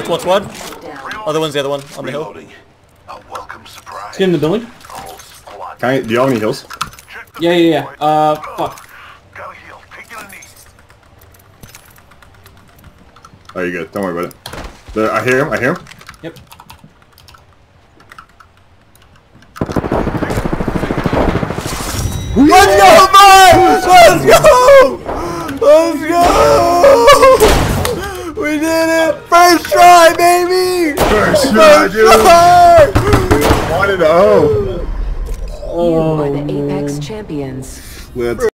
That's one squad. Other one's the other one on the hill. A welcome surprise. Let's get in the building. Can I, do you have any heals? Yeah. Fuck. Gotta heal. Taking a knee. Oh, you're good. Don't worry about it. I hear him. Yep. Let's go, man! Let's go! Let's go! We did it! First try, baby! First try, dude! Try! 1-0. You are the Apex champions. Let's